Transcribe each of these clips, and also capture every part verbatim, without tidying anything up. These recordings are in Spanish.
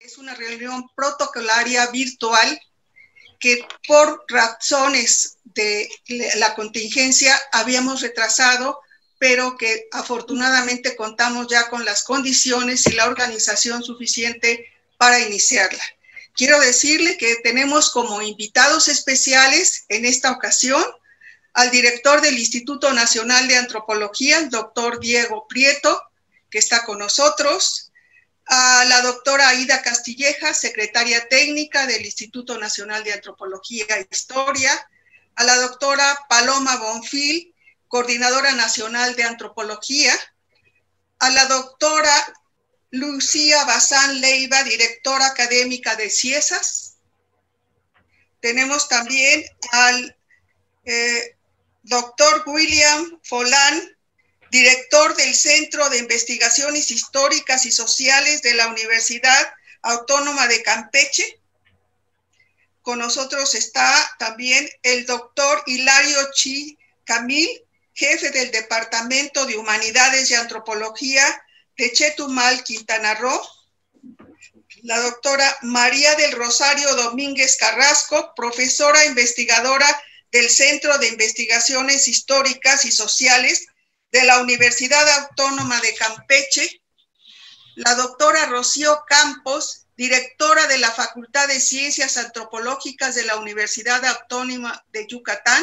Es una reunión protocolaria virtual que por razones de la contingencia habíamos retrasado, pero que afortunadamente contamos ya con las condiciones y la organización suficiente para iniciarla. Quiero decirle que tenemos como invitados especiales en esta ocasión al director del Instituto Nacional de Antropología, el doctor Diego Prieto, que está con nosotros, a la doctora Aida Castilleja, secretaria técnica del Instituto Nacional de Antropología e Historia, a la doctora Paloma Bonfil, coordinadora nacional de Antropología, a la doctora Lucía Bazán Leiva, directora académica de CIESAS. Tenemos también al eh, doctor William Folán, director del Centro de Investigaciones Históricas y Sociales de la Universidad Autónoma de Campeche. Con nosotros está también el doctor Hilario Chi Camil, jefe del Departamento de Humanidades y Antropología de Chetumal, Quintana Roo. La doctora María del Rosario Domínguez Carrasco, profesora investigadora del Centro de Investigaciones Históricas y Sociales de la Universidad Autónoma de Campeche. La doctora Rocío Campos, directora de la Facultad de Ciencias Antropológicas de la Universidad Autónoma de Yucatán.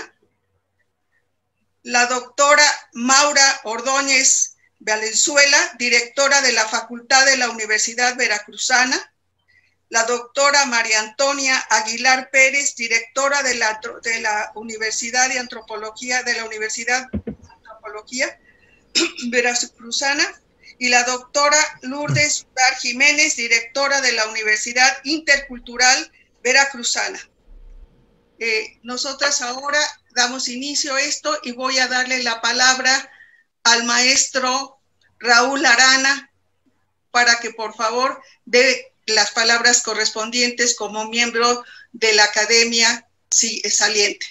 La doctora Maura Ordóñez Valenzuela, directora de la Facultad de la Universidad Veracruzana. La doctora María Antonia Aguilar Pérez, directora de la, de la Universidad de Antropología de la Universidad Antropología Veracruzana, y la doctora Lourdes Bar Jiménez, directora de la Universidad Intercultural Veracruzana. Eh, nosotras ahora damos inicio a esto y voy a darle la palabra al maestro Raúl Arana para que por favor dé las palabras correspondientes como miembro de la Academia Saliente.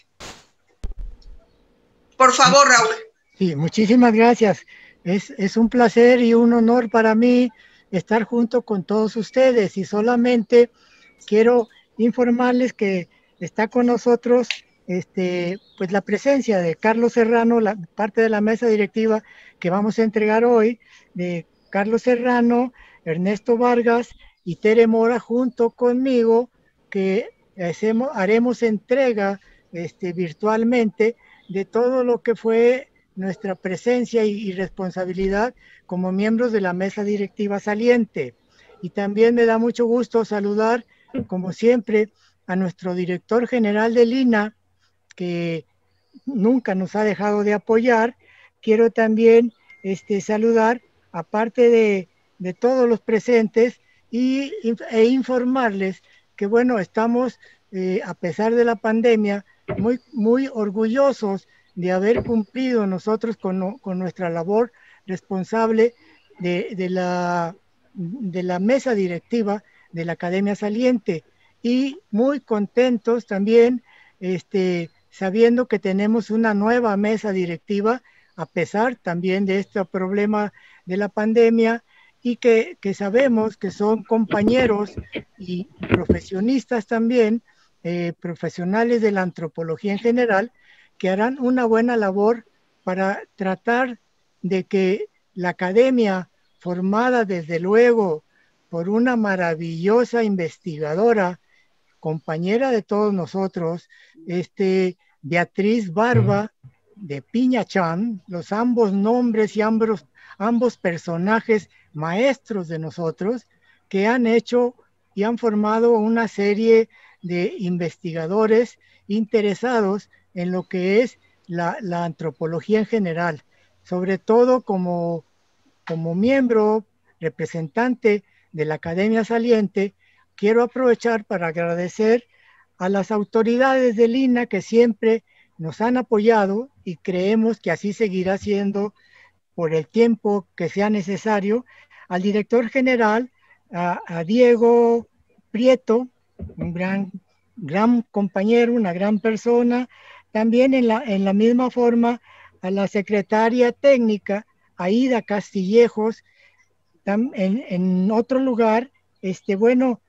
Por favor, Raúl. Sí, muchísimas gracias. Es, es un placer y un honor para mí estar junto con todos ustedes, y solamente quiero informarles que está con nosotros este, pues la presencia de Carlos Serrano, la parte de la mesa directiva que vamos a entregar hoy, de Carlos Serrano, Ernesto Vargas y Tere Mora junto conmigo, que hacemos, haremos entrega este, virtualmente de todo lo que fue nuestra presencia y, y responsabilidad como miembros de la mesa directiva saliente. Y también me da mucho gusto saludar, como siempre, a nuestro director general del I N A, que nunca nos ha dejado de apoyar. Quiero también este, saludar, aparte de, de todos los presentes, y, e informarles que, bueno, estamos, eh, a pesar de la pandemia, muy, muy orgullosos de haber cumplido nosotros con, con nuestra labor responsable de, de, la, de la mesa directiva de la Academia Saliente, y muy contentos también este, sabiendo que tenemos una nueva mesa directiva a pesar también de este problema de la pandemia, y que, que sabemos que son compañeros y profesionistas también, eh, profesionales de la antropología en general, que harán una buena labor para tratar de que la academia, formada desde luego por una maravillosa investigadora, compañera de todos nosotros, este, Beatriz Barba de Piñachán, los ambos nombres y ambos, ambos personajes maestros de nosotros, que han hecho y han formado una serie de investigadores interesados en lo que es la, la antropología en general, sobre todo como, como miembro, representante de la Academia Saliente. Quiero aprovechar para agradecer a las autoridades del I N A que siempre nos han apoyado, y creemos que así seguirá siendo por el tiempo que sea necesario, al director general, a, a Diego Prieto, un gran, gran compañero, una gran persona. También en la, en la misma forma a la secretaria técnica, Aida Castillejos. Tam, en, en otro lugar, este, bueno,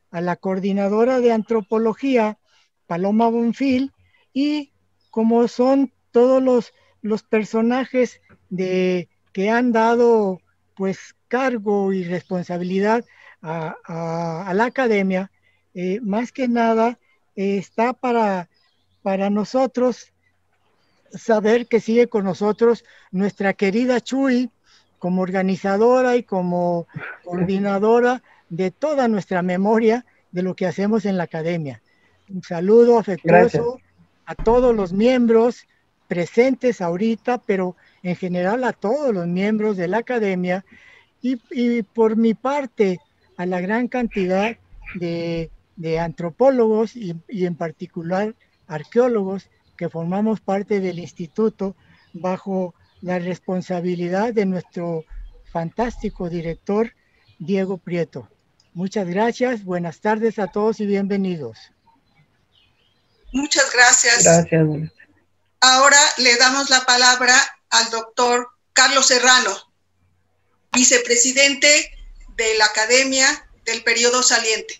a la coordinadora de antropología, Paloma Bonfil, y como son todos los, los personajes de, que han dado pues cargo y responsabilidad a, a, a la academia, eh, más que nada eh, está para, para nosotros saber que sigue con nosotros nuestra querida Chuy como organizadora y como coordinadora de toda nuestra memoria de lo que hacemos en la academia. Un saludo afectuoso Gracias. A todos los miembros presentes ahorita, pero en general a todos los miembros de la academia y, y por mi parte a la gran cantidad de, de antropólogos y, y en particular arqueólogos que formamos parte del instituto bajo la responsabilidad de nuestro fantástico director Diego Prieto. Muchas gracias, buenas tardes a todos y bienvenidos. Muchas gracias. Gracias. Ahora le damos la palabra al doctor Carlos Serrano, vicepresidente de la Academia del Periodo Saliente.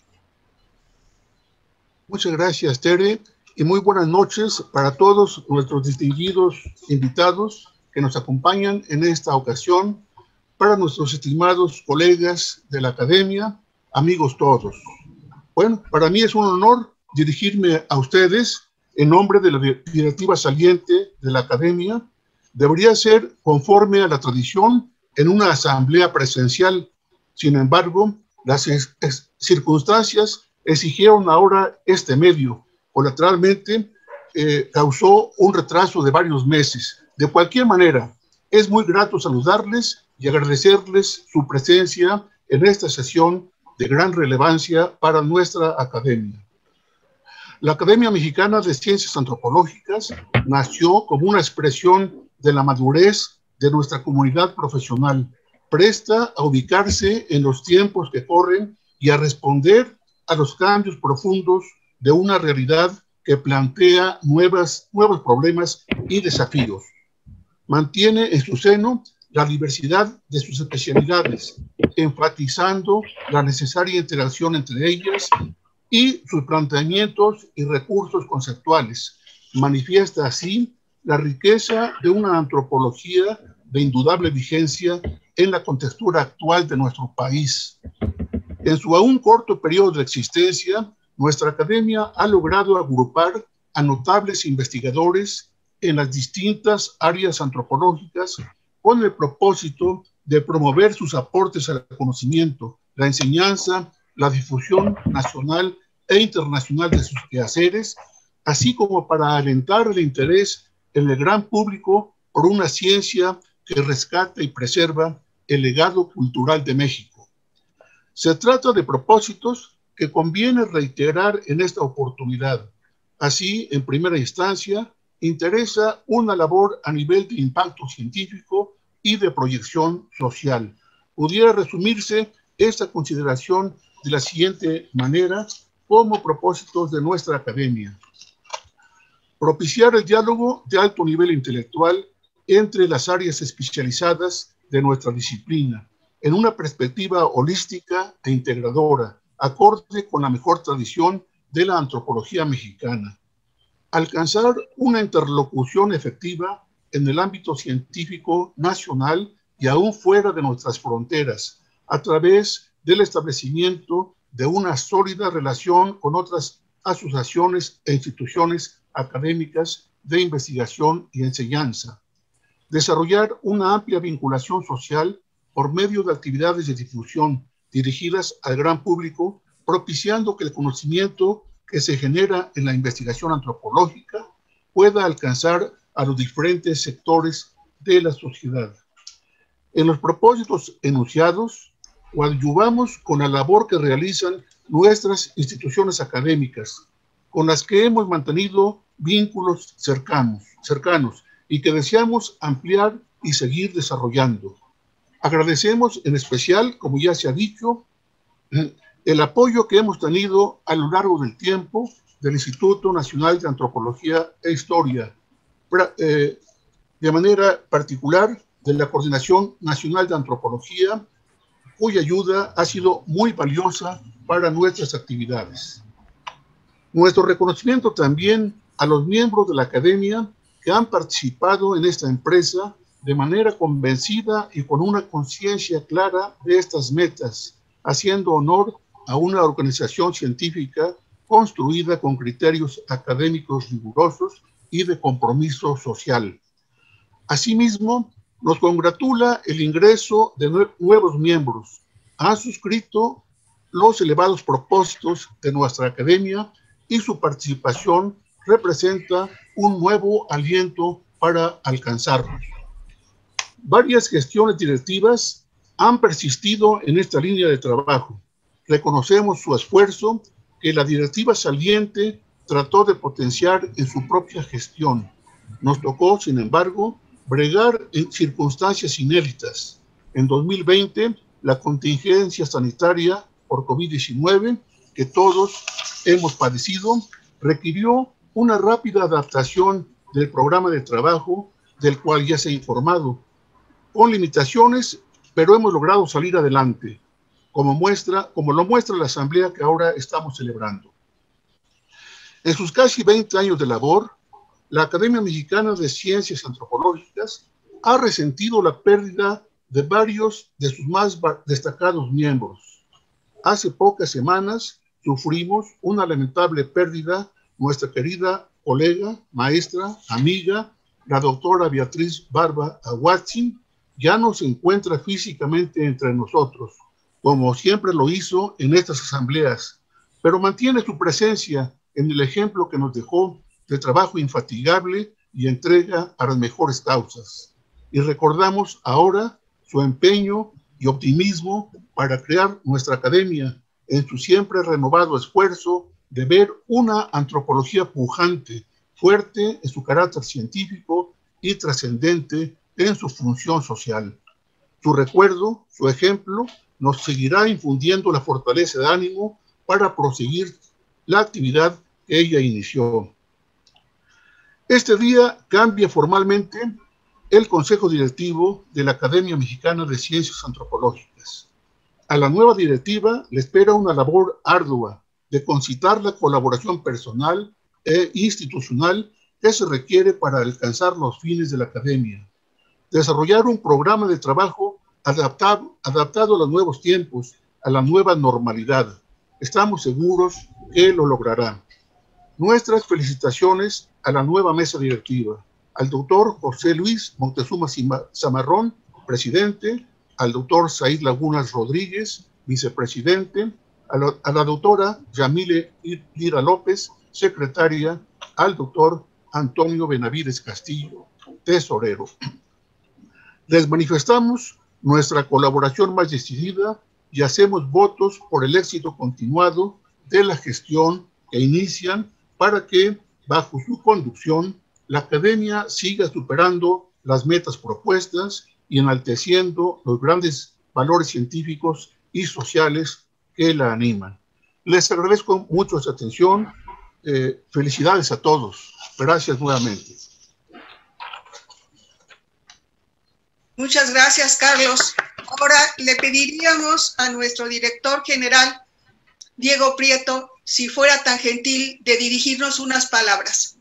Muchas gracias, Tere, y muy buenas noches para todos nuestros distinguidos invitados que nos acompañan en esta ocasión, para nuestros estimados colegas de la Academia, amigos todos. Bueno, para mí es un honor dirigirme a ustedes en nombre de la directiva saliente de la Academia. Debería ser conforme a la tradición en una asamblea presencial. Sin embargo, las circunstancias exigieron ahora este medio. Colateralmente, eh, causó un retraso de varios meses. De cualquier manera, es muy grato saludarles y agradecerles su presencia en esta sesión de gran relevancia para nuestra academia. La Academia Mexicana de Ciencias Antropológicas nació como una expresión de la madurez de nuestra comunidad profesional, presta a ubicarse en los tiempos que corren y a responder a los cambios profundos de una realidad que plantea nuevas, nuevos problemas y desafíos. Mantiene en su seno la diversidad de sus especialidades, enfatizando la necesaria interacción entre ellas y sus planteamientos y recursos conceptuales. Manifiesta así la riqueza de una antropología de indudable vigencia en la contextura actual de nuestro país. En su aún corto periodo de existencia, nuestra academia ha logrado agrupar a notables investigadores en las distintas áreas antropológicas con el propósito de promover sus aportes al conocimiento, la enseñanza, la difusión nacional e internacional de sus quehaceres, así como para alentar el interés en el gran público por una ciencia que rescata y preserva el legado cultural de México. Se trata de propósitos que conviene reiterar en esta oportunidad. Así, en primera instancia, interesa una labor a nivel de impacto científico y de proyección social. Pudiera resumirse esta consideración de la siguiente manera como propósitos de nuestra academia. Propiciar el diálogo de alto nivel intelectual entre las áreas especializadas de nuestra disciplina, en una perspectiva holística e integradora, acorde con la mejor tradición de la antropología mexicana. Alcanzar una interlocución efectiva en el ámbito científico nacional y aún fuera de nuestras fronteras, a través del establecimiento de una sólida relación con otras asociaciones e instituciones académicas de investigación y enseñanza. Desarrollar una amplia vinculación social por medio de actividades de difusión dirigidas al gran público, propiciando que el conocimiento que se genera en la investigación antropológica pueda alcanzar a los diferentes sectores de la sociedad. En los propósitos enunciados, coadyuvamos con la labor que realizan nuestras instituciones académicas, con las que hemos mantenido vínculos cercanos, cercanos y que deseamos ampliar y seguir desarrollando. Agradecemos en especial, como ya se ha dicho, el apoyo que hemos tenido a lo largo del tiempo del Instituto Nacional de Antropología e Historia, eh, de manera particular de la Coordinación Nacional de Antropología, cuya ayuda ha sido muy valiosa para nuestras actividades. Nuestro reconocimiento también a los miembros de la academia que han participado en esta empresa de manera convencida y con una conciencia clara de estas metas, haciendo honor a una organización científica construida con criterios académicos rigurosos y de compromiso social. Asimismo, nos congratula el ingreso de nuevos miembros. Han suscrito los elevados propósitos de nuestra academia y su participación representa un nuevo aliento para alcanzarlos. Varias gestiones directivas han persistido en esta línea de trabajo. Reconocemos su esfuerzo que la directiva saliente trató de potenciar en su propia gestión. Nos tocó, sin embargo, bregar en circunstancias inéditas. En dos mil veinte, la contingencia sanitaria por COVID diecinueve, que todos hemos padecido, requirió una rápida adaptación del programa de trabajo del cual ya se ha informado, con limitaciones, pero hemos logrado salir adelante, como, muestra, como lo muestra la asamblea que ahora estamos celebrando. En sus casi veinte años de labor, la Academia Mexicana de Ciencias Antropológicas ha resentido la pérdida de varios de sus más destacados miembros. Hace pocas semanas sufrimos una lamentable pérdida. Nuestra querida colega, maestra, amiga, la doctora Beatriz Barba Aguatzin, ya no se encuentra físicamente entre nosotros, como siempre lo hizo en estas asambleas, pero mantiene su presencia en el ejemplo que nos dejó de trabajo infatigable y entrega a las mejores causas. Y recordamos ahora su empeño y optimismo para crear nuestra academia en su siempre renovado esfuerzo de ver una antropología pujante, fuerte en su carácter científico y trascendente en su función social. Su recuerdo, su ejemplo, nos seguirá infundiendo la fortaleza de ánimo para proseguir la actividad que ella inició. Este día cambia formalmente el Consejo Directivo de la Academia Mexicana de Ciencias Antropológicas. A la nueva directiva le espera una labor ardua de concitar la colaboración personal e institucional que se requiere para alcanzar los fines de la academia. Desarrollar un programa de trabajo adaptado, adaptado a los nuevos tiempos, a la nueva normalidad. Estamos seguros que lo logrará. Nuestras felicitaciones a la nueva mesa directiva, al doctor José Luis Montezuma Zamarrón, presidente, al doctor Said Lagunas Rodríguez, vicepresidente, a la, a la doctora Yamile Lira López, secretaria, al doctor Antonio Benavides Castillo, tesorero. Les manifestamos nuestra colaboración más decidida y hacemos votos por el éxito continuado de la gestión que inician para que, bajo su conducción, la academia siga superando las metas propuestas y enalteciendo los grandes valores científicos y sociales que la animan. Les agradezco mucho su atención. Eh, felicidades a todos. Gracias nuevamente. Muchas gracias, Carlos. Ahora le pediríamos a nuestro director general, Diego Prieto, si fuera tan gentil de dirigirnos unas palabras.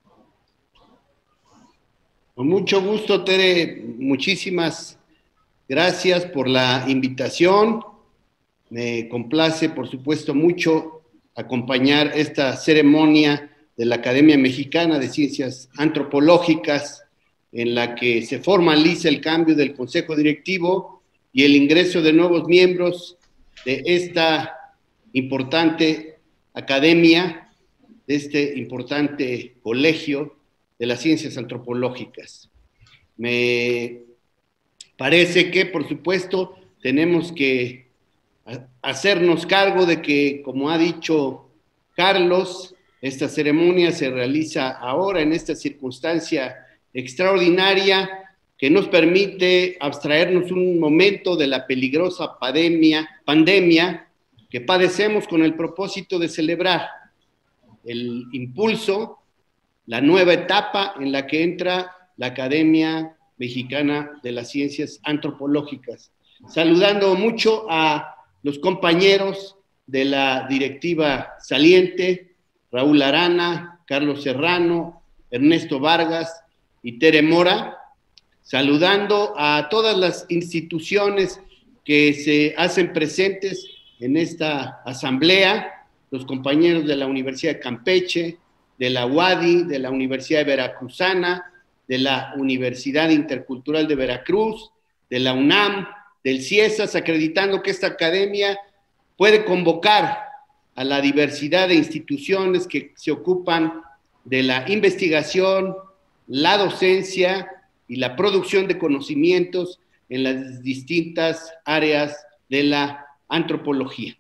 Con mucho gusto, Tere. Muchísimas gracias por la invitación. Me complace, por supuesto, mucho acompañar esta ceremonia de la Academia Mexicana de Ciencias Antropológicas, en la que se formaliza el cambio del Consejo Directivo y el ingreso de nuevos miembros de esta importante academia, de este importante colegio de las ciencias antropológicas. Me parece que, por supuesto, tenemos que hacernos cargo de que, como ha dicho Carlos, esta ceremonia se realiza ahora en esta circunstancia extraordinaria que nos permite abstraernos un momento de la peligrosa pandemia, pandemia que padecemos con el propósito de celebrar el impulso, la nueva etapa en la que entra la Academia Mexicana de las Ciencias Antropológicas. Saludando mucho a los compañeros de la directiva saliente, Raúl Arana, Carlos Serrano, Ernesto Vargas y Tere Mora, saludando a todas las instituciones que se hacen presentes en esta asamblea, los compañeros de la Universidad de Campeche, de la U A D I, de la Universidad Veracruzana, de la Universidad Intercultural de Veracruz, de la UNAM, del CIESAS, acreditando que esta academia puede convocar a la diversidad de instituciones que se ocupan de la investigación, la docencia y la producción de conocimientos en las distintas áreas de la antropología.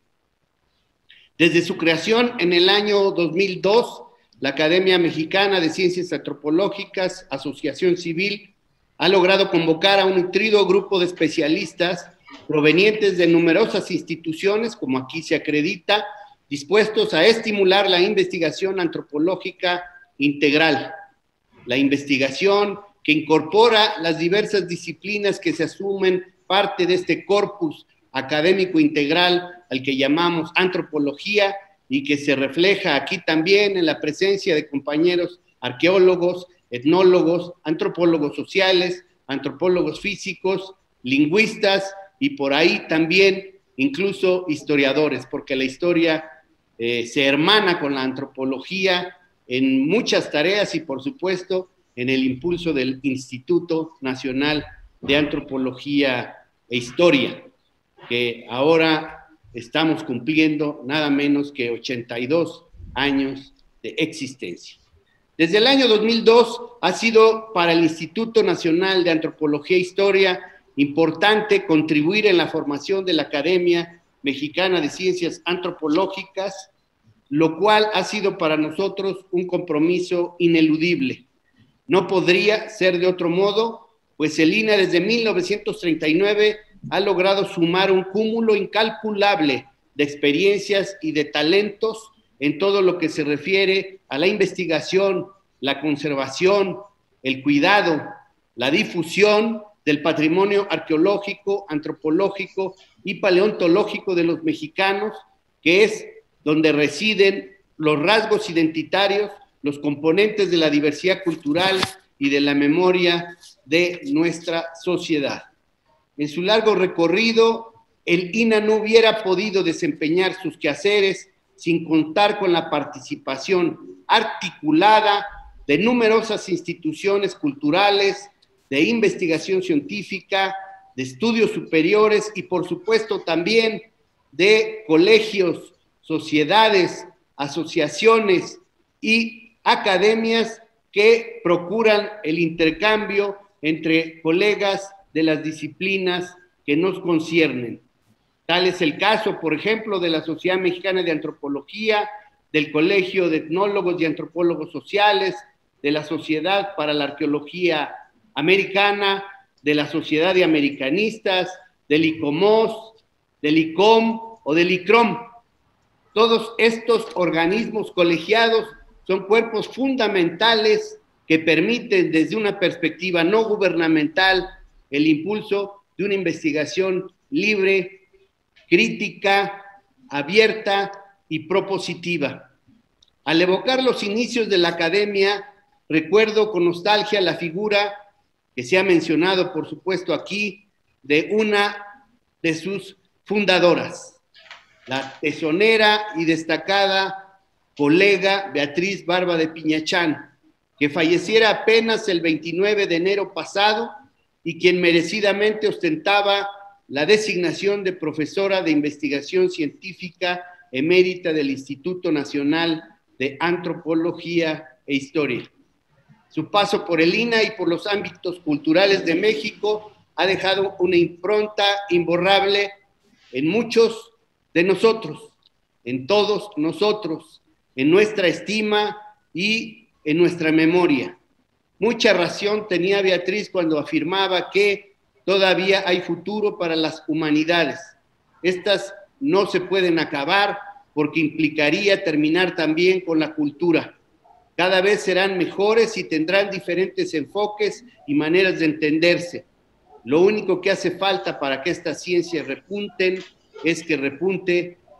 Desde su creación en el año dos mil dos, la Academia Mexicana de Ciencias Antropológicas, Asociación Civil, ha logrado convocar a un nutrido grupo de especialistas provenientes de numerosas instituciones, como aquí se acredita, dispuestos a estimular la investigación antropológica integral, la investigación que incorpora las diversas disciplinas que se asumen parte de este corpus académico integral al que llamamos antropología y que se refleja aquí también en la presencia de compañeros arqueólogos, etnólogos, antropólogos sociales, antropólogos físicos, lingüistas y por ahí también incluso historiadores, porque la historia eh, se hermana con la antropología en muchas tareas y por supuesto en el impulso del Instituto Nacional de Antropología e Historia, que ahora estamos cumpliendo nada menos que ochenta y dos años de existencia. Desde el año dos mil dos ha sido para el Instituto Nacional de Antropología e Historia importante contribuir en la formación de la Academia Mexicana de Ciencias Antropológicas, lo cual ha sido para nosotros un compromiso ineludible. No podría ser de otro modo, pues el I N A desde mil novecientos treinta y nueve ha logrado sumar un cúmulo incalculable de experiencias y de talentos en todo lo que se refiere a la investigación, la conservación, el cuidado, la difusión del patrimonio arqueológico, antropológico y paleontológico de los mexicanos, que es donde residen los rasgos identitarios, los componentes de la diversidad cultural y de la memoria de nuestra sociedad. En su largo recorrido, el I N A no hubiera podido desempeñar sus quehaceres sin contar con la participación articulada de numerosas instituciones culturales, de investigación científica, de estudios superiores y por supuesto también de colegios, sociedades, asociaciones y academias que procuran el intercambio entre colegas de las disciplinas que nos conciernen. Tal es el caso, por ejemplo, de la Sociedad Mexicana de Antropología, del Colegio de Etnólogos y Antropólogos Sociales, de la Sociedad para la Arqueología Americana, de la Sociedad de Americanistas, del ICOMOS, del ICOM o del ICROM. Todos estos organismos colegiados son cuerpos fundamentales que permiten desde una perspectiva no gubernamental el impulso de una investigación libre, crítica, abierta y propositiva. Al evocar los inicios de la academia, recuerdo con nostalgia la figura que se ha mencionado, por supuesto, aquí, de una de sus fundadoras, la tesonera y destacada colega Beatriz Barba de Piñachán, que falleciera apenas el veintinueve de enero pasado y quien merecidamente ostentaba la designación de profesora de investigación científica emérita del Instituto Nacional de Antropología e Historia. Su paso por el I N A y por los ámbitos culturales de México ha dejado una impronta imborrable en muchos de nosotros, en todos nosotros, en nuestra estima y en nuestra memoria. Mucha razón tenía Beatriz cuando afirmaba que todavía hay futuro para las humanidades. Estas no se pueden acabar porque implicaría terminar también con la cultura. Cada vez serán mejores y tendrán diferentes enfoques y maneras de entenderse. Lo único que hace falta para que estas ciencias repunten es que repunte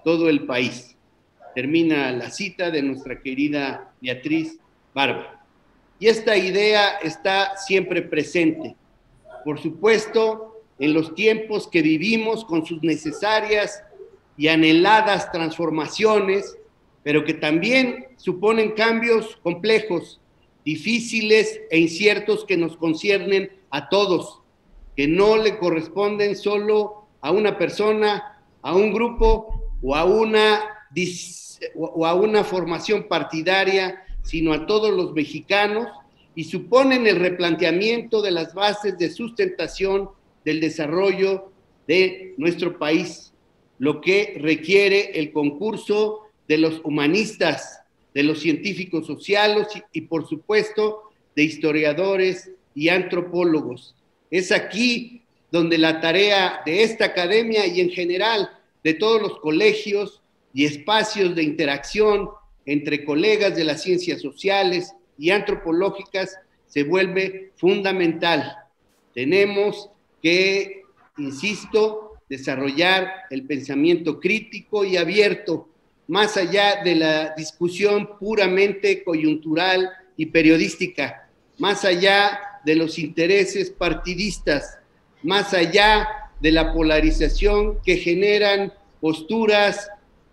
todo el país. Termina la cita de nuestra querida Beatriz Barba. Y esta idea está siempre presente, por supuesto, en los tiempos que vivimos con sus necesarias y anheladas transformaciones, pero que también suponen cambios complejos, difíciles e inciertos que nos conciernen a todos, que no le corresponden solo a una persona, a un grupo o a una, o a una formación partidaria, sino a todos los mexicanos, y suponen el replanteamiento de las bases de sustentación del desarrollo de nuestro país, lo que requiere el concurso de los humanistas, de los científicos sociales y, y por supuesto, de historiadores y antropólogos. Es aquí donde la tarea de esta academia y en general de todos los colegios y espacios de interacción entre colegas de las ciencias sociales y antropológicas se vuelve fundamental. Tenemos que, insisto, desarrollar el pensamiento crítico y abierto, más allá de la discusión puramente coyuntural y periodística, más allá de los intereses partidistas, más allá de la polarización que generan posturas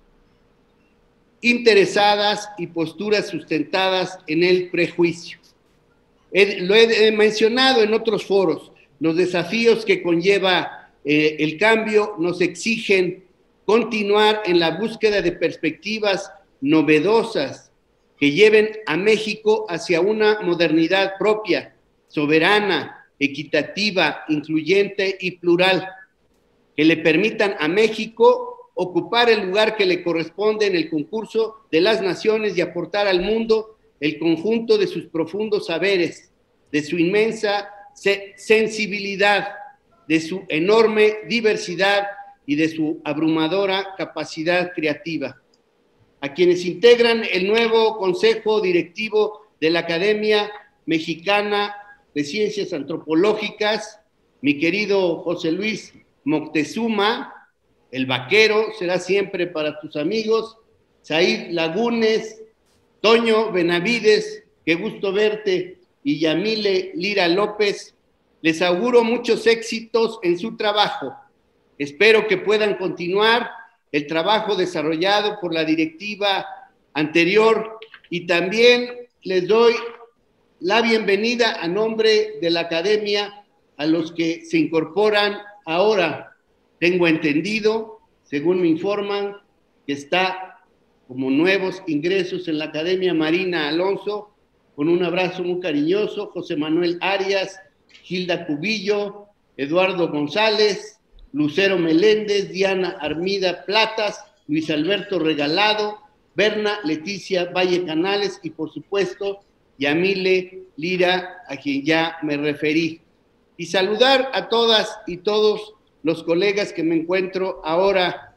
interesadas y posturas sustentadas en el prejuicio. He, lo he mencionado en otros foros, los desafíos que conlleva eh, el cambio nos exigen continuar en la búsqueda de perspectivas novedosas que lleven a México hacia una modernidad propia, soberana, equitativa, incluyente y plural, que le permitan a México ocupar el lugar que le corresponde en el concurso de las naciones y aportar al mundo el conjunto de sus profundos saberes, de su inmensa se- sensibilidad, de su enorme diversidad y de su abrumadora capacidad creativa. A quienes integran el nuevo Consejo Directivo de la Academia Mexicana de Ciencias Antropológicas, mi querido José Luis Moctezuma, el vaquero será siempre para tus amigos, Said Lagunes, Toño Benavides, qué gusto verte, y Yamile Lira López, les auguro muchos éxitos en su trabajo. Espero que puedan continuar el trabajo desarrollado por la directiva anterior y también les doy la bienvenida a nombre de la academia a los que se incorporan ahora. Tengo entendido, según me informan, que está como nuevos ingresos en la Academia Marina Alonso, con un abrazo muy cariñoso, José Manuel Arias, Gilda Cubillo, Eduardo González, Lucero Meléndez, Diana Armida Platas, Luis Alberto Regalado, Berna Leticia Valle Canales y por supuesto Yamile Lira, a quien ya me referí. Y saludar a todas y todos los colegas que me encuentro ahora,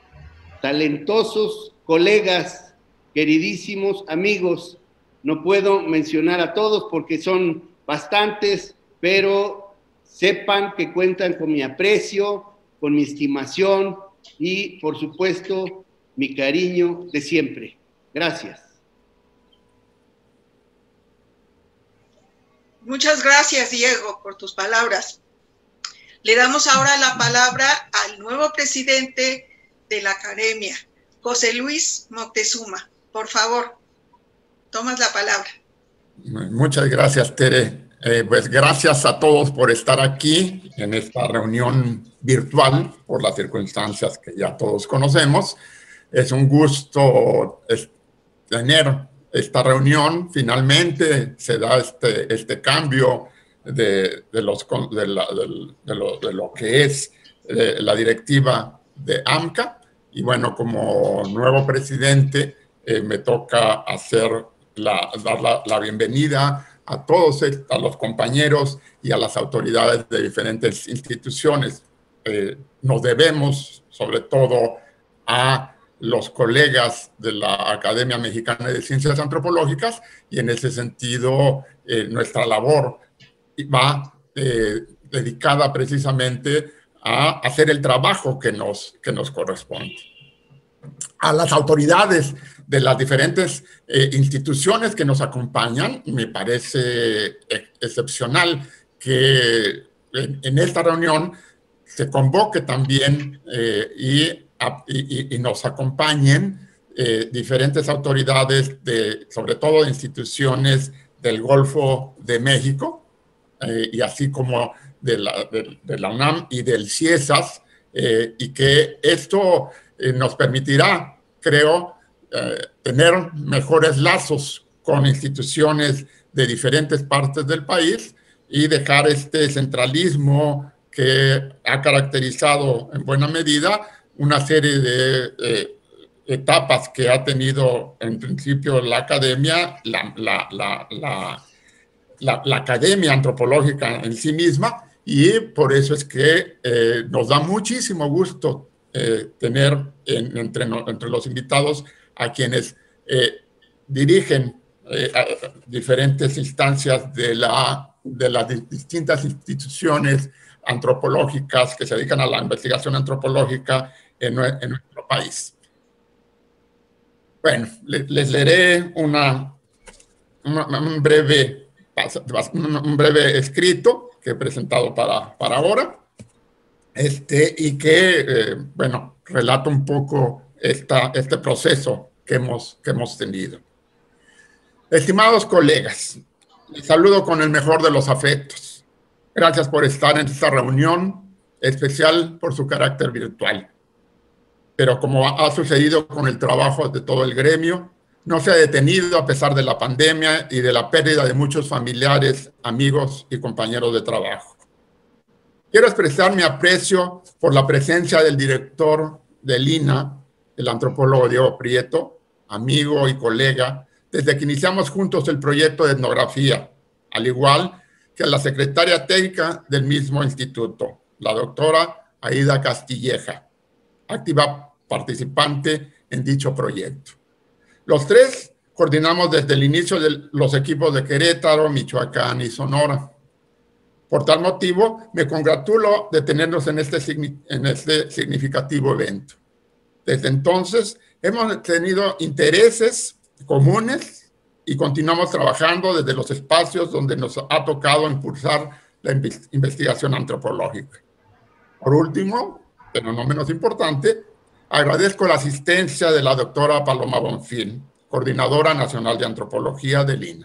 talentosos colegas, queridísimos amigos. No puedo mencionar a todos porque son bastantes, pero sepan que cuentan con mi aprecio, con mi estimación y, por supuesto, mi cariño de siempre. Gracias. Muchas gracias, Diego, por tus palabras. Le damos ahora la palabra al nuevo presidente de la Academia, José Luis Moctezuma. Por favor, tomas la palabra. Muchas gracias, Tere. Eh, pues gracias a todos por estar aquí en esta reunión virtual, por las circunstancias que ya todos conocemos. Es un gusto es, tener esta reunión. Finalmente se da este, este cambio de, de, los, de, la, de, de, lo, de lo que es eh, la directiva de AMCA. Y bueno, como nuevo presidente eh, me toca hacer la, dar la, la bienvenida a todos, a los compañeros y a las autoridades de diferentes instituciones. Eh, nos debemos, sobre todo, a los colegas de la Academia Mexicana de Ciencias Antropológicas y en ese sentido eh, nuestra labor va eh, dedicada precisamente a hacer el trabajo que nos, que nos corresponde. a las autoridades de las diferentes eh, instituciones que nos acompañan. Me parece excepcional que en, en esta reunión se convoque también eh, y, a, y, y nos acompañen eh, diferentes autoridades, de, sobre todo de instituciones del Golfo de México, eh, y así como de la, de, de la UNAM y del CIESAS, eh, y que esto eh, nos permitirá, creo, eh, tener mejores lazos con instituciones de diferentes partes del país y dejar este centralismo que ha caracterizado en buena medida una serie de eh, etapas que ha tenido en principio la academia, la, la, la, la, la, la academia antropológica en sí misma, y por eso es que eh, nos da muchísimo gusto eh, tener en, entre, no, entre los invitados a quienes eh, dirigen eh, a diferentes instancias de, la, de las distintas instituciones antropológicas que se dedican a la investigación antropológica en, en nuestro país. Bueno, les, les leeré una, una, un, breve, un breve escrito que he presentado para, para ahora, este, y que, eh, bueno, relata un poco esta, este proceso que hemos, que hemos tenido. Estimados colegas, les saludo con el mejor de los afectos. Gracias por estar en esta reunión, especial por su carácter virtual. Pero como ha sucedido con el trabajo de todo el gremio, no se ha detenido a pesar de la pandemia y de la pérdida de muchos familiares, amigos y compañeros de trabajo. Quiero expresar mi aprecio por la presencia del director del I N A, el antropólogo Diego Prieto, amigo y colega, desde que iniciamos juntos el proyecto de etnografía, al igual que a la secretaria técnica del mismo instituto, la doctora Aida Castilleja, activa participante en dicho proyecto. Los tres coordinamos desde el inicio de los equipos de Querétaro, Michoacán y Sonora. Por tal motivo, me congratulo de tenernos en este, en este significativo evento. Desde entonces, hemos tenido intereses comunes y continuamos trabajando desde los espacios donde nos ha tocado impulsar la investigación antropológica. Por último, pero no menos importante, agradezco la asistencia de la doctora Paloma Bonfil, coordinadora nacional de antropología del I N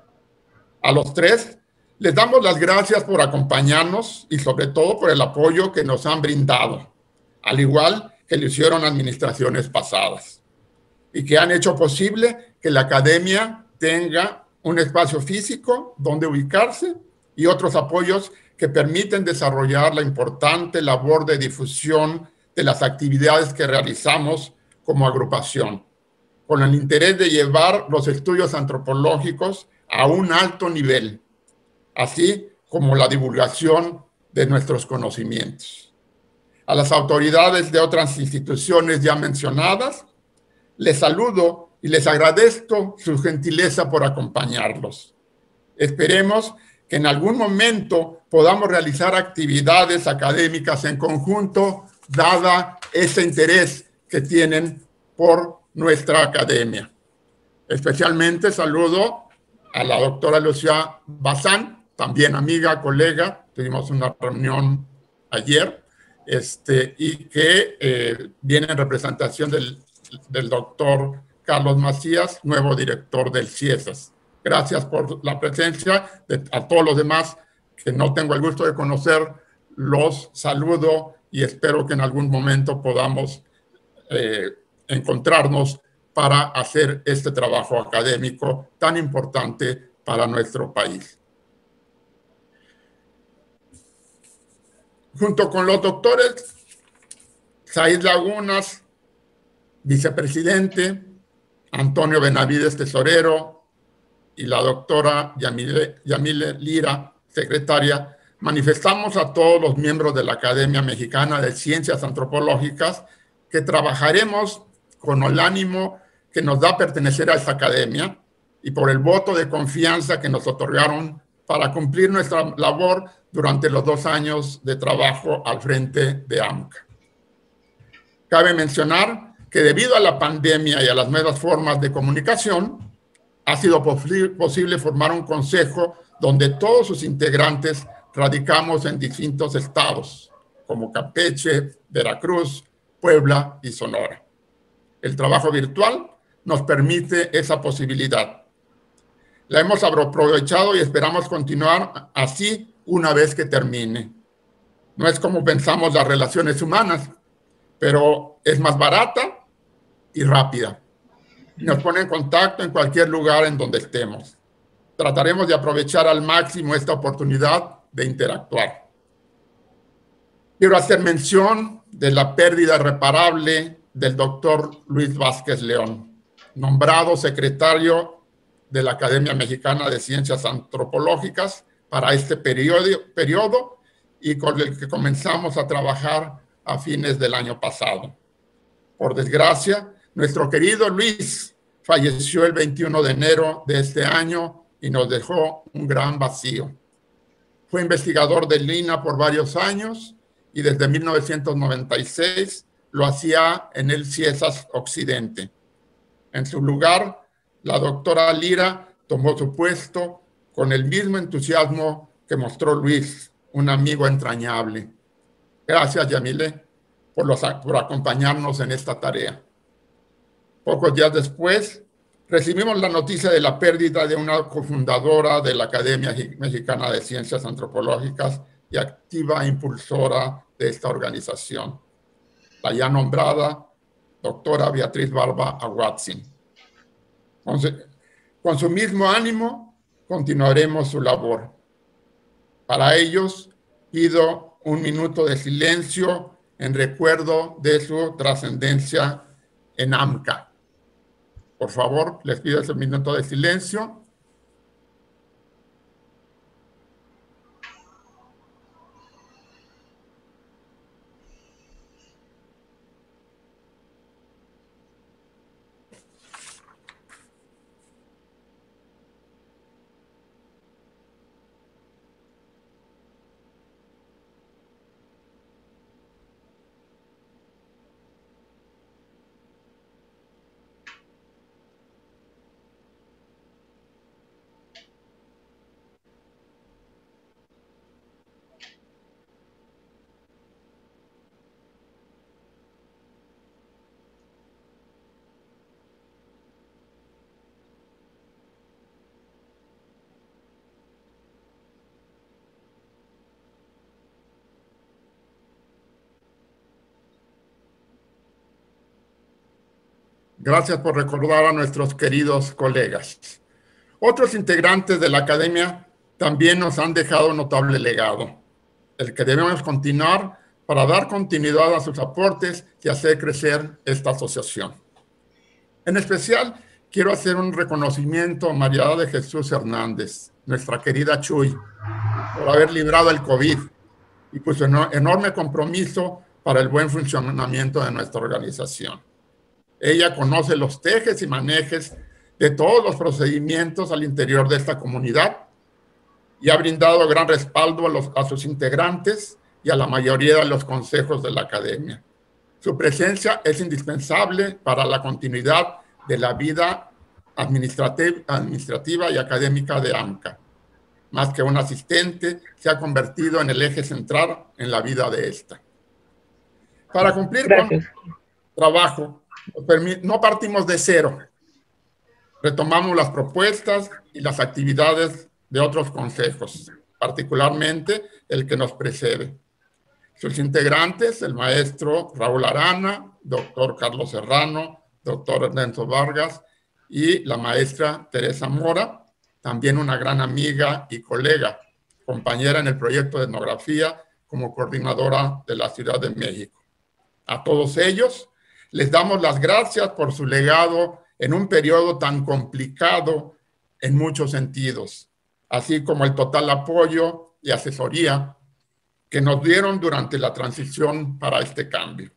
A. A los tres, les damos las gracias por acompañarnos y sobre todo por el apoyo que nos han brindado, al igual que lo hicieron administraciones pasadas, y que han hecho posible que la academia tenga un espacio físico donde ubicarse y otros apoyos que permiten desarrollar la importante labor de difusión de las actividades que realizamos como agrupación, con el interés de llevar los estudios antropológicos a un alto nivel, así como la divulgación de nuestros conocimientos. A las autoridades de otras instituciones ya mencionadas, les saludo y les agradezco su gentileza por acompañarlos. Esperemos que en algún momento podamos realizar actividades académicas en conjunto, dada ese interés que tienen por nuestra academia. Especialmente saludo a la doctora Lucía Bazán, también amiga, colega, tuvimos una reunión ayer, este, y que eh, viene en representación del, del doctor Carlos Macías, nuevo director del CIESAS. Gracias por la presencia. De, a todos los demás que no tengo el gusto de conocer, los saludo y espero que en algún momento podamos eh, encontrarnos para hacer este trabajo académico tan importante para nuestro país. Junto con los doctores Said Lagunas, vicepresidente, Antonio Benavides, tesorero, y la doctora Yamile, Yamile Lira, secretaria, manifestamos a todos los miembros de la Academia Mexicana de Ciencias Antropológicas que trabajaremos con el ánimo que nos da pertenecer a esta academia y por el voto de confianza que nos otorgaron para cumplir nuestra labor durante los dos años de trabajo al frente de AMCA. Cabe mencionar que debido a la pandemia y a las nuevas formas de comunicación, ha sido posible formar un consejo donde todos sus integrantes radicamos en distintos estados, como Campeche, Veracruz, Puebla y Sonora. El trabajo virtual nos permite esa posibilidad. La hemos aprovechado y esperamos continuar así una vez que termine. No es como pensamos las relaciones humanas, pero es más barata y rápida. Nos pone en contacto en cualquier lugar en donde estemos. Trataremos de aprovechar al máximo esta oportunidad de interactuar. Quiero hacer mención de la pérdida irreparable del doctor Luis Vázquez León, nombrado secretario de la Academia Mexicana de Ciencias Antropológicas para este periodo, periodo y con el que comenzamos a trabajar a fines del año pasado. Por desgracia, nuestro querido Luis falleció el veintiuno de enero de este año y nos dejó un gran vacío. Fue investigador del INAH por varios años y desde mil novecientos noventa y seis lo hacía en el CIESAS Occidente. En su lugar, la doctora Lira tomó su puesto con el mismo entusiasmo que mostró Luis, un amigo entrañable. Gracias, Yamile, por, los, por acompañarnos en esta tarea. Pocos días después, recibimos la noticia de la pérdida de una cofundadora de la Academia Mexicana de Ciencias Antropológicas y activa impulsora de esta organización, la ya nombrada doctora Beatriz Barba Aguatzin. Con su, con su mismo ánimo, continuaremos su labor. Para ellos, pido un minuto de silencio en recuerdo de su trascendencia en AMCA. Por favor, les pido ese minuto de silencio. Gracias por recordar a nuestros queridos colegas. Otros integrantes de la Academia también nos han dejado un notable legado, el que debemos continuar para dar continuidad a sus aportes y hacer crecer esta asociación. En especial, quiero hacer un reconocimiento a María de Jesús Hernández, nuestra querida Chuy, por haber librado el COVID y por su enorme compromiso para el buen funcionamiento de nuestra organización. Ella conoce los tejes y manejes de todos los procedimientos al interior de esta comunidad y ha brindado gran respaldo a, los, a sus integrantes y a la mayoría de los consejos de la Academia. Su presencia es indispensable para la continuidad de la vida administrativa, administrativa y académica de AMCA. Más que un asistente, se ha convertido en el eje central en la vida de esta. Para cumplir Gracias. con trabajo, no partimos de cero. Retomamos las propuestas y las actividades de otros consejos, particularmente el que nos precede. Sus integrantes, el maestro Raúl Arana, doctor Carlos Serrano, doctor Ernesto Vargas y la maestra Teresa Mora, también una gran amiga y colega, compañera en el proyecto de etnografía como coordinadora de la Ciudad de México. A todos ellos les damos las gracias por su legado en un periodo tan complicado en muchos sentidos, así como el total apoyo y asesoría que nos dieron durante la transición para este cambio.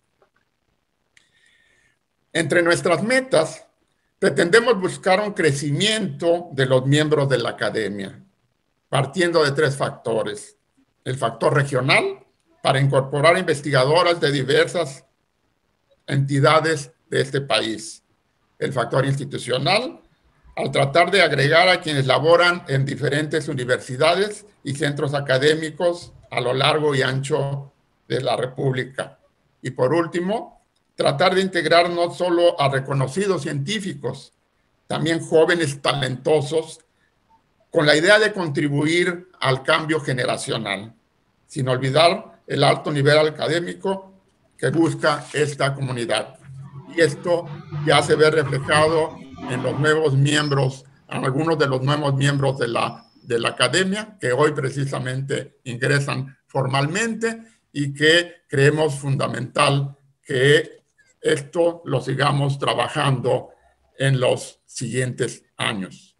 Entre nuestras metas, pretendemos buscar un crecimiento de los miembros de la Academia, partiendo de tres factores. El factor regional, para incorporar investigadoras de diversas entidades de este país. El factor institucional, al tratar de agregar a quienes laboran en diferentes universidades y centros académicos a lo largo y ancho de la República. Y por último, tratar de integrar no solo a reconocidos científicos, también jóvenes talentosos, con la idea de contribuir al cambio generacional, sin olvidar el alto nivel académico que busca esta comunidad. Y esto ya se ve reflejado en los nuevos miembros, en algunos de los nuevos miembros de la, de la academia, que hoy precisamente ingresan formalmente y que creemos fundamental que esto lo sigamos trabajando en los siguientes años.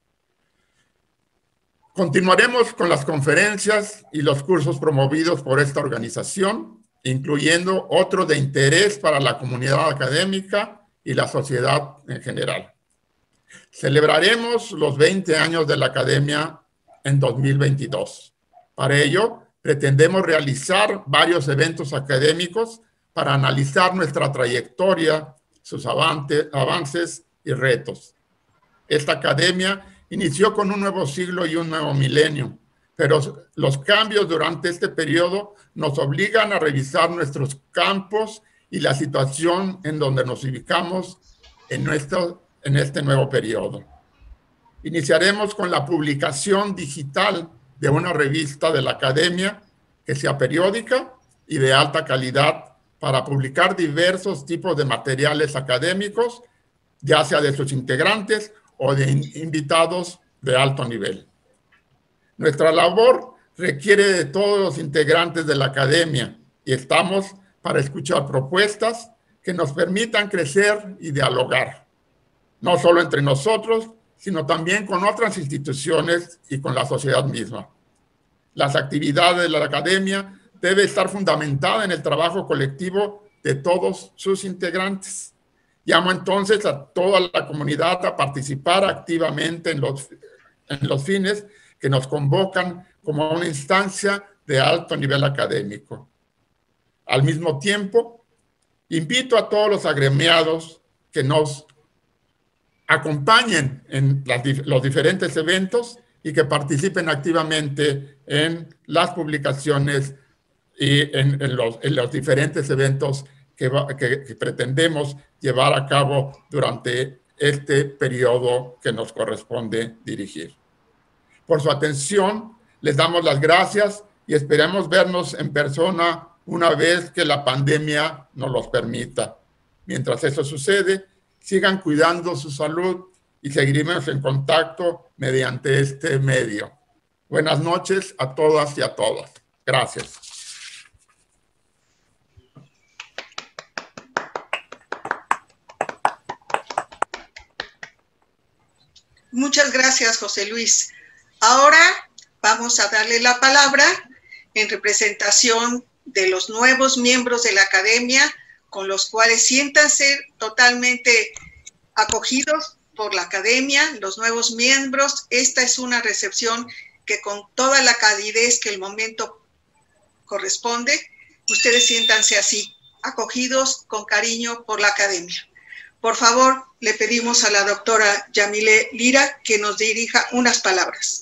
Continuaremos con las conferencias y los cursos promovidos por esta organización, incluyendo otros de interés para la comunidad académica y la sociedad en general. Celebraremos los veinte años de la Academia en dos mil veintidós. Para ello, pretendemos realizar varios eventos académicos para analizar nuestra trayectoria, sus avances, avances y retos. Esta academia inició con un nuevo siglo y un nuevo milenio, pero los cambios durante este periodo nos obligan a revisar nuestros campos y la situación en donde nos ubicamos en, nuestro, en este nuevo periodo. Iniciaremos con la publicación digital de una revista de la academia que sea periódica y de alta calidad para publicar diversos tipos de materiales académicos, ya sea de sus integrantes o de invitados de alto nivel. Nuestra labor requiere de todos los integrantes de la academia y estamos para escuchar propuestas que nos permitan crecer y dialogar, no solo entre nosotros, sino también con otras instituciones y con la sociedad misma. Las actividades de la academia deben estar fundamentadas en el trabajo colectivo de todos sus integrantes. Llamo entonces a toda la comunidad a participar activamente en los, en los fines que nos convocan como una instancia de alto nivel académico. Al mismo tiempo, invito a todos los agremiados que nos acompañen en las, los diferentes eventos y que participen activamente en las publicaciones y en, en, los, en los diferentes eventos que, va, que, que pretendemos llevar a cabo durante este periodo que nos corresponde dirigir. Por su atención, les damos las gracias y esperamos vernos en persona una vez que la pandemia nos los permita. Mientras eso sucede, sigan cuidando su salud y seguiremos en contacto mediante este medio. Buenas noches a todas y a todos. Gracias. Muchas gracias, José Luis. Ahora vamos a darle la palabra en representación de los nuevos miembros de la academia, con los cuales siéntanse totalmente acogidos por la academia, los nuevos miembros. Esta es una recepción que con toda la calidez que el momento corresponde, ustedes siéntanse así, acogidos con cariño por la academia. Por favor, le pedimos a la doctora Yamile Lira que nos dirija unas palabras.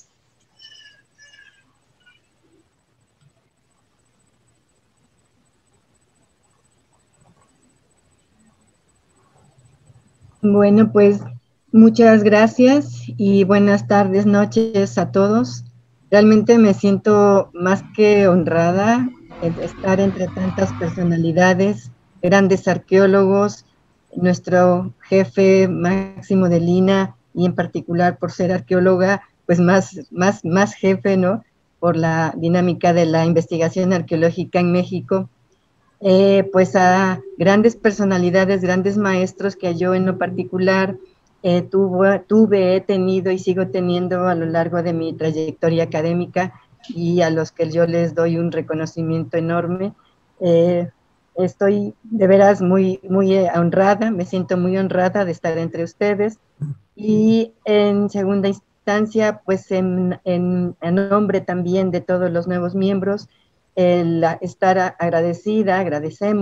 Bueno, pues muchas gracias y buenas tardes, noches a todos. Realmente me siento más que honrada de estar entre tantas personalidades, grandes arqueólogos, nuestro jefe Máximo de Lina, y en particular por ser arqueóloga, pues más, más, más jefe, ¿no? Por la dinámica de la investigación arqueológica en México. Eh, pues a grandes personalidades, grandes maestros que yo en lo particular eh, tuve, tuve, he tenido y sigo teniendo a lo largo de mi trayectoria académica, y a los que yo les doy un reconocimiento enorme. Eh, estoy de veras muy, muy honrada, me siento muy honrada de estar entre ustedes, y en segunda instancia, pues en, en, en nombre también de todos los nuevos miembros, el estar agradecida, agradecemos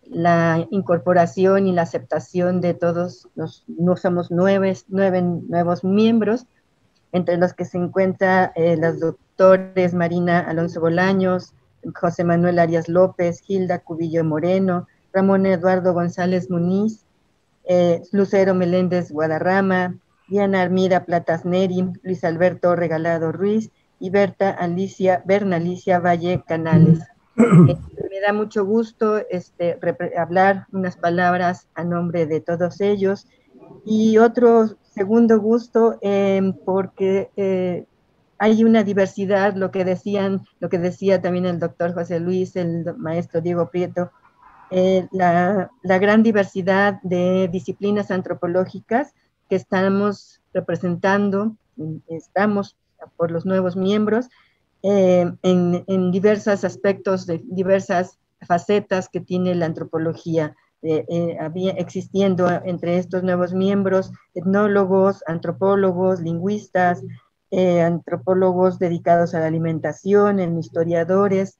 la incorporación y la aceptación de todos los, no somos nueve, nueve nuevos miembros, entre los que se encuentran eh, los doctores Marina Alonso Bolaños, José Manuel Arias López, Hilda Cubillo Moreno, Ramón Eduardo González Muniz, eh, Lucero Meléndez Guadarrama, Diana Armida Platas Neri, Luis Alberto Regalado Ruiz y Berta Alicia, Bernalicia Valle Canales. Eh, me da mucho gusto este, hablar unas palabras a nombre de todos ellos, y otro segundo gusto eh, porque eh, hay una diversidad, lo que decían, lo que decía también el doctor José Luis, el maestro Diego Prieto, eh, la, la gran diversidad de disciplinas antropológicas que estamos representando, estamos por los nuevos miembros, eh, en, en diversos aspectos, de diversas facetas que tiene la antropología. Eh, eh, había, existiendo entre estos nuevos miembros etnólogos, antropólogos, lingüistas, eh, antropólogos dedicados a la alimentación, historiadores,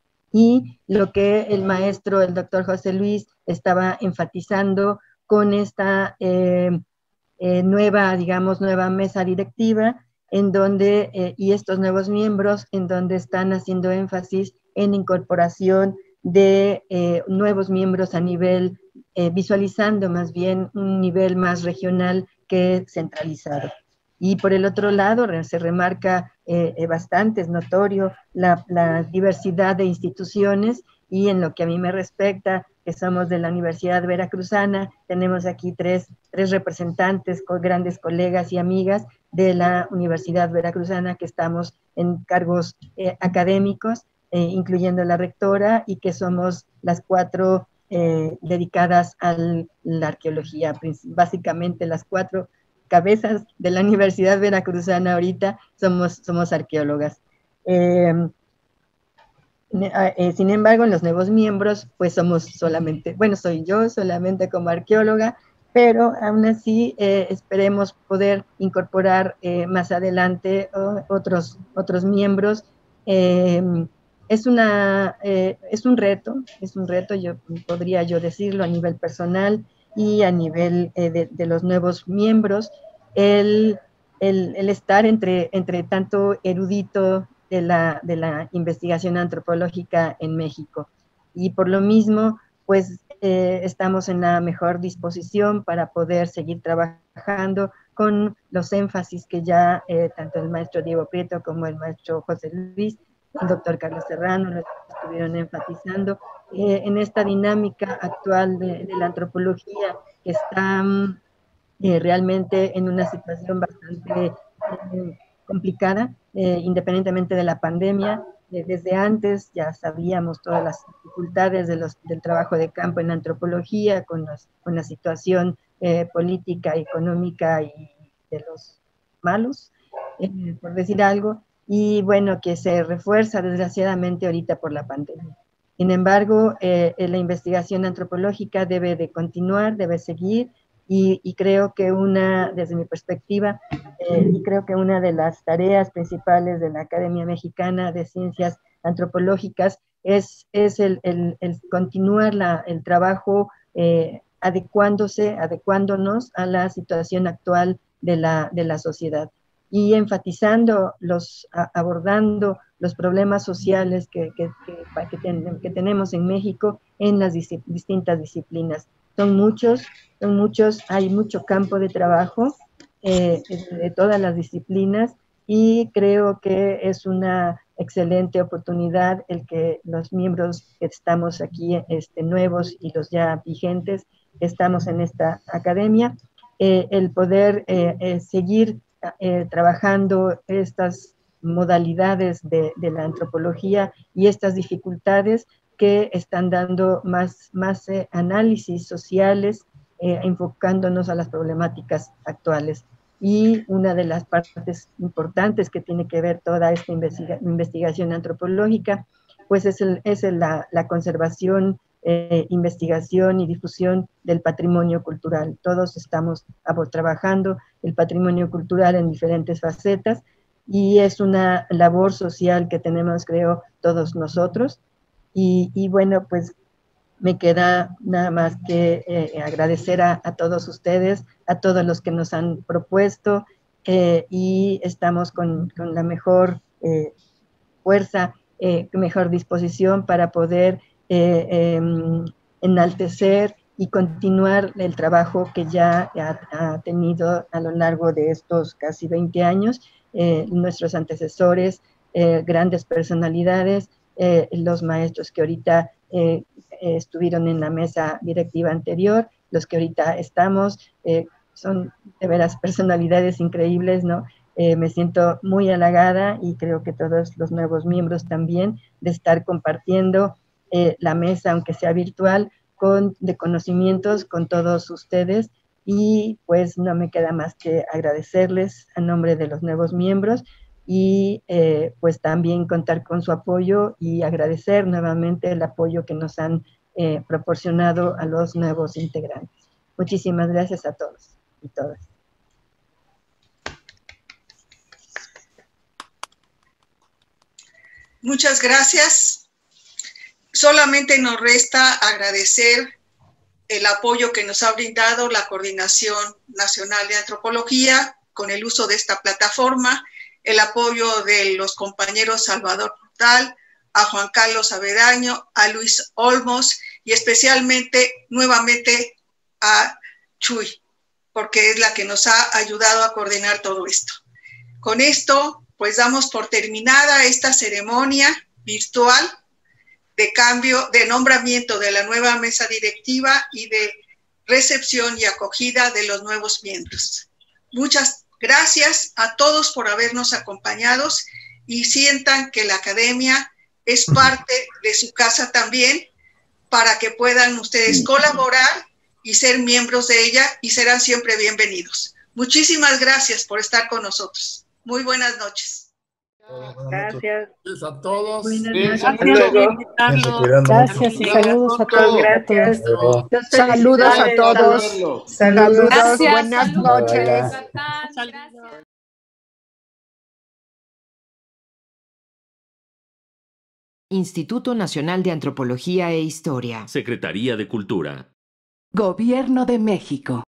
y lo que el maestro, el doctor José Luis, estaba enfatizando con esta eh, eh, nueva, digamos, nueva mesa directiva, en donde, eh, y estos nuevos miembros, en donde están haciendo énfasis en incorporación de eh, nuevos miembros a nivel, eh, visualizando más bien un nivel más regional que centralizado. Y por el otro lado, se remarca eh, eh, bastante, es notorio, la, la diversidad de instituciones, y en lo que a mí me respecta, que somos de la Universidad Veracruzana, tenemos aquí tres, tres representantes, con grandes colegas y amigas de la Universidad Veracruzana, que estamos en cargos eh, académicos, eh, incluyendo la rectora, y que somos las cuatro eh, dedicadas a la arqueología, básicamente las cuatro cabezas de la Universidad Veracruzana ahorita somos, somos arqueólogas. Eh, eh, sin embargo, en los nuevos miembros, pues somos solamente, bueno, soy yo solamente como arqueóloga, pero aún así eh, esperemos poder incorporar eh, más adelante oh, otros, otros miembros. Eh, es, una, eh, es un reto, es un reto, yo podría yo decirlo a nivel personal, y a nivel eh, de, de los nuevos miembros, el, el, el estar entre, entre tanto erudito de la, de la investigación antropológica en México. Y por lo mismo, pues eh, estamos en la mejor disposición para poder seguir trabajando con los énfasis que ya eh, tanto el maestro Diego Prieto como el maestro José Luis, el doctor Carlos Serrano, lo estuvieron enfatizando, eh, en esta dinámica actual de, de la antropología, que está eh, realmente en una situación bastante eh, complicada, eh, independientemente de la pandemia. Eh, desde antes ya sabíamos todas las dificultades de los, del trabajo de campo en antropología, con, los, con la situación eh, política, económica y de los malos, eh, por decir algo, y bueno, que se refuerza desgraciadamente ahorita por la pandemia. Sin embargo, eh, la investigación antropológica debe de continuar, debe seguir, y, y creo que una, desde mi perspectiva, eh, y creo que una de las tareas principales de la Academia Mexicana de Ciencias Antropológicas es, es el, el, el continuar la, el trabajo eh, adecuándose, adecuándonos a la situación actual de la, de la sociedad, y enfatizando, los, a, abordando los problemas sociales que, que, que, que, ten, que tenemos en México en las dis, distintas disciplinas. Son muchos, son muchos, hay mucho campo de trabajo eh, de todas las disciplinas, y creo que es una excelente oportunidad el que los miembros que estamos aquí, este, nuevos y los ya vigentes, estamos en esta academia, eh, el poder eh, eh, seguir Eh, trabajando estas modalidades de, de la antropología y estas dificultades que están dando más, más eh, análisis sociales, eh, enfocándonos a las problemáticas actuales. Y una de las partes importantes que tiene que ver toda esta investiga investigación antropológica, pues es, el, es el, la, la conservación, Eh, investigación y difusión del patrimonio cultural. Todos estamos trabajando el patrimonio cultural en diferentes facetas, y es una labor social que tenemos, creo, todos nosotros. Y, y bueno, pues me queda nada más que eh, agradecer a, a todos ustedes, a todos los que nos han propuesto, eh, y estamos con, con la mejor eh, fuerza, eh, mejor disposición para poder eh, eh, enaltecer y continuar el trabajo que ya ha, ha tenido a lo largo de estos casi veinte años eh, nuestros antecesores, eh, grandes personalidades, eh, los maestros que ahorita eh, estuvieron en la mesa directiva anterior, los que ahorita estamos, eh, son de veras personalidades increíbles, ¿no? Eh, me siento muy halagada y creo que todos los nuevos miembros también de estar compartiendo eh, la mesa, aunque sea virtual, con, de conocimientos con todos ustedes, y pues no me queda más que agradecerles a nombre de los nuevos miembros y eh, pues también contar con su apoyo y agradecer nuevamente el apoyo que nos han eh, proporcionado a los nuevos integrantes. Muchísimas gracias a todos y todas. Muchas gracias. Solamente nos resta agradecer el apoyo que nos ha brindado la Coordinación Nacional de Antropología con el uso de esta plataforma, el apoyo de los compañeros Salvador Portal, a Juan Carlos Avedaño, a Luis Olmos y especialmente nuevamente a Chuy, porque es la que nos ha ayudado a coordinar todo esto. Con esto, pues damos por terminada esta ceremonia virtual de cambio, de nombramiento de la nueva mesa directiva y de recepción y acogida de los nuevos miembros. Muchas gracias a todos por habernos acompañado y sientan que la academia es parte de su casa también, para que puedan ustedes colaborar y ser miembros de ella, y serán siempre bienvenidos. Muchísimas gracias por estar con nosotros. Muy buenas noches. Gracias. Gracias a todos. Buenas Gracias por invitarnos. Gracias y saludos a todos. Gracias. Saludos a todos. Saludos. Gracias. Buenas noches. Saludos. Instituto Nacional de Antropología e Historia. Secretaría de Cultura. Gobierno de México.